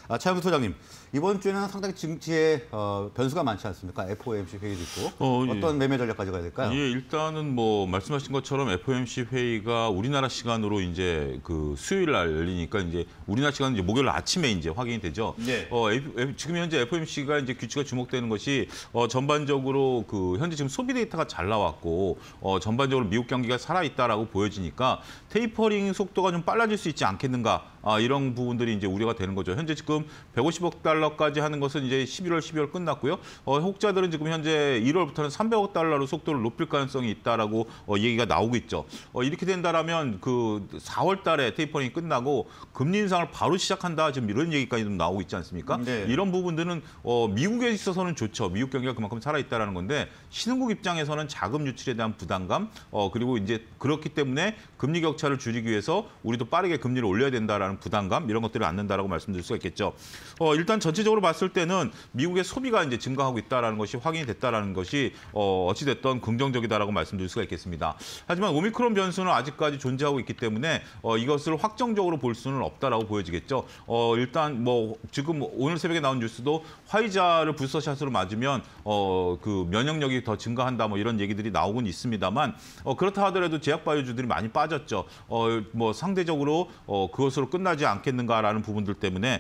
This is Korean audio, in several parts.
차영수 소장님, 이번 주에는 상당히 증시에 변수가 많지 않습니까? FOMC 회의도 있고 어떤 매매 전략 가져가야 될까요? 예, 일단은 뭐 말씀하신 것처럼 FOMC 회의가 우리나라 시간으로 이제 그 수요일 날 열리니까 이제 우리나라 시간은 이제 목요일 아침에 이제 확인이 되죠. 네. 지금 현재 FOMC가 이제 규칙가 주목되는 것이 전반적으로 그 현재 지금 소비 데이터가 잘 나왔고 전반적으로 미국 경기가 살아 있다라고 보여지니까 테이퍼링 속도가 좀 빨라질 수 있지 않겠는가? 이런 부분들이 이제 우려가 되는 거죠. 현재 지금 150억 달러까지 하는 것은 이제 11월, 12월 끝났고요. 혹자들은 지금 현재 1월부터는 300억 달러로 속도를 높일 가능성이 있다라고 얘기가 나오고 있죠. 이렇게 된다라면 그 4월 달에 테이퍼링이 끝나고 금리 인상을 바로 시작한다. 지금 이런 얘기까지 좀 나오고 있지 않습니까? 네. 이런 부분들은 미국에 있어서는 좋죠. 미국 경기가 그만큼 살아 있다라는 건데 신흥국 입장에서는 자금 유출에 대한 부담감 그리고 이제 그렇기 때문에 금리 격차를 줄이기 위해서 우리도 빠르게 금리를 올려야 된다라는 부담감 이런 것들을 안는다라고 말씀드릴 수가 있겠죠. 일단 전체적으로 봤을 때는 미국의 소비가 이제 증가하고 있다라는 것이 확인이 됐다라는 것이 어찌 됐던 긍정적이다라고 말씀드릴 수가 있겠습니다. 하지만 오미크론 변수는 아직까지 존재하고 있기 때문에 이것을 확정적으로 볼 수는 없다라고 보여지겠죠. 일단 뭐 지금 오늘 새벽에 나온 뉴스도 화이자를 부스터샷으로 맞으면 그 면역력이 더 증가한다 뭐 이런 얘기들이 나오곤 있습니다만 그렇다 하더라도 제약바이오주들이 많이 빠졌죠. 뭐 상대적으로 그것으로 끝나지 않겠는가라는 부분들 때문에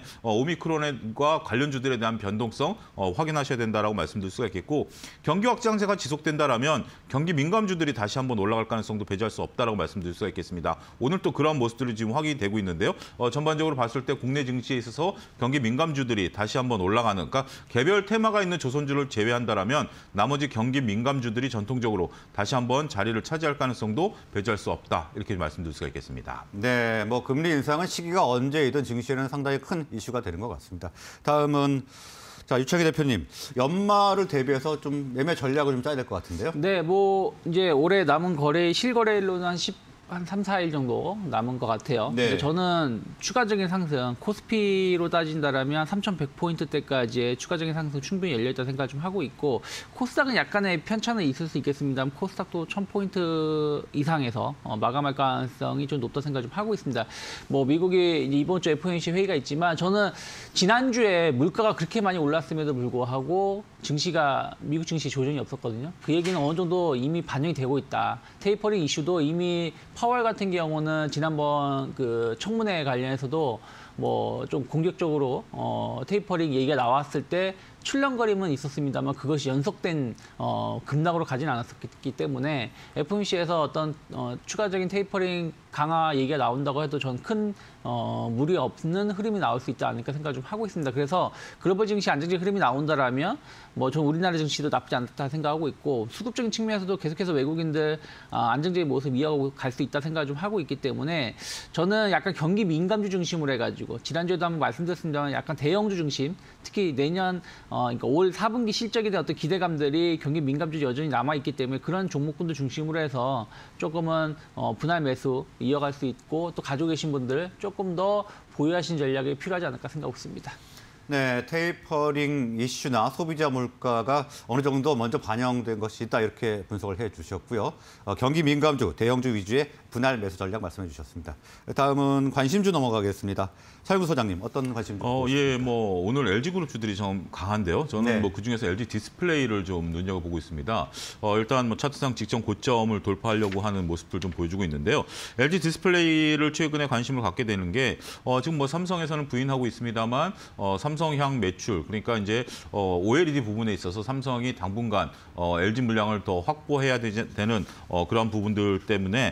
오미크론과 관련주들에 대한 변동성 확인하셔야 된다라고 말씀드릴 수가 있겠고 경기 확장세가 지속된다라면 경기 민감주들이 다시 한번 올라갈 가능성도 배제할 수 없다라고 말씀드릴 수가 있겠습니다. 오늘 또 그런 모습들이 지금 확인이 되고 있는데요. 전반적으로 봤을 때 국내 증시에 있어서 경기 민감주들이 다시 한번 올라가는 그러니까 개별 테마가 있는 조선주를 제외한다라면 나머지 경기 민감주들이 전통적으로 다시 한번 자리를 차지할 가능성도 배제할 수 없다. 이렇게 말씀드릴 수가 있겠습니다. 네, 뭐 금리 인상은 시기가 언제이든 증시에는 상당히 큰 이슈가 되는 것 같습니다. 다음은 자, 유창희 대표님, 연말을 대비해서 좀 매매 전략을 좀 짜야 될 것 같은데요. 네, 뭐 이제 올해 남은 거래 실거래일로는 한 3, 4일 정도 남은 것 같아요. 네. 근데 저는 추가적인 상승, 코스피로 따진다라면 3,100포인트대까지의 추가적인 상승 충분히 열려있다는 생각을 좀 하고 있고 코스닥은 약간의 편차는 있을 수 있겠습니다만 코스닥도 1,000포인트 이상에서 마감할 가능성이 좀 높다는 생각을 좀 하고 있습니다. 뭐 미국이 이번 주 FOMC 회의가 있지만 저는 지난주에 물가가 그렇게 많이 올랐음에도 불구하고 미국 증시 조정이 없었거든요. 그 얘기는 어느 정도 이미 반영이 되고 있다. 테이퍼링 이슈도 이미 파월 같은 경우는 지난번 그 청문회 관련해서도 뭐 좀 공격적으로 테이퍼링 얘기가 나왔을 때 출렁거림은 있었습니다만 그것이 연속된 급락으로 가진 않았기 때문에 FOMC에서 어떤 추가적인 테이퍼링 강화 얘기가 나온다고 해도 저는 큰 무리 없는 흐름이 나올 수 있지 않을까 생각을 좀 하고 있습니다. 그래서 글로벌 증시 안정적인 흐름이 나온다라면 뭐 전 우리나라 증시도 나쁘지 않다 생각하고 있고 수급적인 측면에서도 계속해서 외국인들 안정적인 모습 이어가고 갈 수 있다 생각을 좀 하고 있기 때문에 저는 약간 경기 민감주 중심으로 해가지고 지난주에도 한번 말씀드렸습니다만 약간 대형주 중심 특히 내년 그러니까 올 4분기 실적에 대한 어떤 기대감들이 경기 민감주 여전히 남아있기 때문에 그런 종목군들 중심으로 해서 조금은 분할 매수 이어갈 수 있고 또 가지고 계신 분들 조금 더 보유하신 전략이 필요하지 않을까 생각하고 있습니다. 네, 테이퍼링 이슈나 소비자 물가가 어느 정도 먼저 반영된 것이 있다 이렇게 분석을 해주셨고요. 경기 민감주, 대형주 위주의 분할 매수 전략 말씀해 주셨습니다. 다음은 관심주 넘어가겠습니다. 차영수 소장님, 어떤 관심주? 예, 뭐 오늘 LG그룹주들이 좀 강한데요. 저는 네. 뭐 그중에서 LG 디스플레이를 좀 눈여겨보고 있습니다. 일단 뭐 차트상 직전 고점을 돌파하려고 하는 모습들 좀 보여주고 있는데요. LG 디스플레이를 최근에 관심을 갖게 되는 게 지금 뭐 삼성에서는 부인하고 있습니다만 삼성향 매출 그러니까 이제 OLED 부분에 있어서 삼성이 당분간 LG 물량을 더 확보해야 되는 그런 부분들 때문에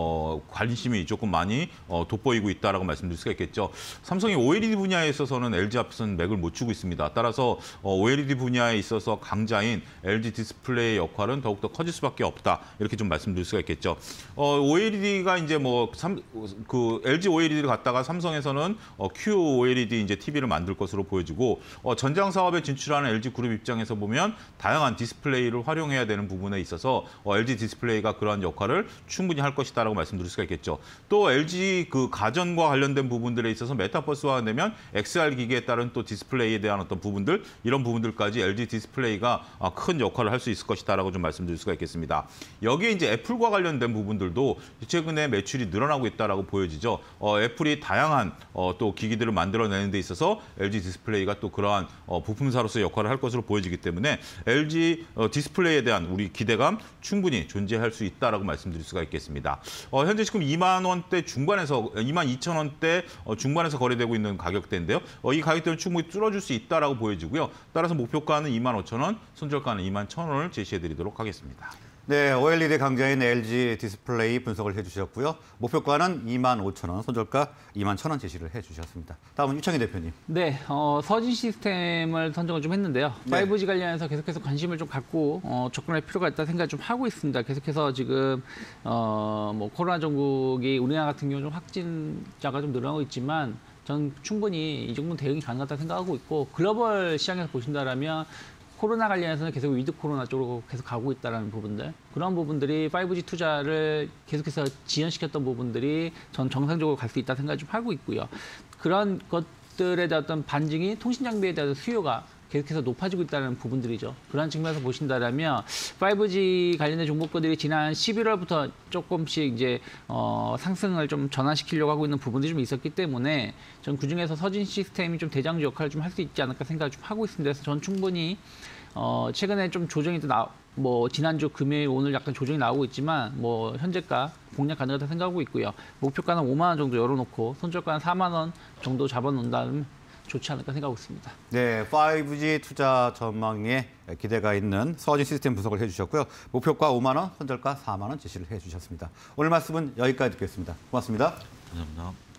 관심이 조금 많이 돋보이고 있다라고 말씀드릴 수가 있겠죠. 삼성이 OLED 분야에 있어서는 LG 앞서는 맥을 못 추고 있습니다. 따라서 OLED 분야에 있어서 강자인 LG 디스플레이의 역할은 더욱더 커질 수밖에 없다. 이렇게 좀 말씀드릴 수가 있겠죠. OLED가 이제 그 LG OLED를 갖다가 삼성에서는 QOLED 이제 TV를 만들 것으로 보여지고 전장 사업에 진출하는 LG 그룹 입장에서 보면 다양한 디스플레이를 활용해야 되는 부분에 있어서 LG 디스플레이가 그러한 역할을 충분히 할 것이다라고 말씀드릴 수가 있겠죠. 또 LG 그 가전과 관련된 부분들에 있어서 메타버스화 되면 XR 기기에 따른 또 디스플레이에 대한 어떤 부분들 이런 부분들까지 LG 디스플레이가 큰 역할을 할 수 있을 것이다라고 좀 말씀드릴 수가 있겠습니다. 여기에 이제 애플과 관련된 부분들도 최근에 매출이 늘어나고 있다라고 보여지죠. 애플이 다양한 또 기기들을 만들어내는 데 있어서 LG 디스플레이가 또 그러한 부품사로서 역할을 할 것으로 보여지기 때문에 LG 디스플레이에 대한 우리 기대감 충분히 존재할 수 있다라고 말씀드릴 수가 있겠습니다. 현재 지금 2만 원대 중반에서 2만 2천 원대 중반에서 거래되고 있는 가격대인데요. 이 가격대는 충분히 뚫어줄 수 있다라고 보여지고요. 따라서 목표가는 2만 5천 원, 손절가는 2만 1천 원을 제시해드리도록 하겠습니다. 네, OLED 강자인 LG 디스플레이 분석을 해주셨고요. 목표가는 2만 5천 원, 손절가 2만 1천 원 제시를 해주셨습니다. 다음은 유창희 대표님. 네, 서진 시스템을 선정을 좀 했는데요. 네. 5G 관련해서 계속해서 관심을 좀 갖고 접근할 필요가 있다 생각 좀 하고 있습니다. 계속해서 지금 뭐 코로나 전국이 우리나라 같은 경우 좀 확진자가 좀 늘어나고 있지만 저는 충분히 이 정도는 대응이 가능하다 생각하고 있고 글로벌 시장에서 보신다라면 코로나 관련해서는 계속 위드 코로나 쪽으로 계속 가고 있다는 부분들. 그런 부분들이 5G 투자를 계속해서 지연시켰던 부분들이 전 정상적으로 갈 수 있다 생각을 좀 하고 있고요. 그런 것들에 대한 어떤 반증이 통신 장비에 대한 수요가 계속해서 높아지고 있다는 부분들이죠. 그런 측면에서 보신다라면 5G 관련된 종목들이 지난 11월부터 조금씩 이제 상승을 좀 전환시키려고 하고 있는 부분들이 좀 있었기 때문에 전 그중에서 서진 시스템이 좀 대장주 역할을 좀 할 수 있지 않을까 생각을 좀 하고 있습니다. 그래서 전 충분히 최근에 좀 조정이 뭐 지난주 금요일 오늘 약간 조정이 나오고 있지만 뭐 현재가 공략 가능하다 생각하고 있고요. 목표가는 5만 원 정도 열어놓고 손절가는 4만 원 정도 잡아놓는다면 좋지 않을까 생각하고 있습니다. 네, 5G 투자 전망에 기대가 있는 서진 시스템 분석을 해주셨고요. 목표가 5만 원, 손절가 4만 원 제시를 해주셨습니다. 오늘 말씀은 여기까지 듣겠습니다. 고맙습니다. 감사합니다.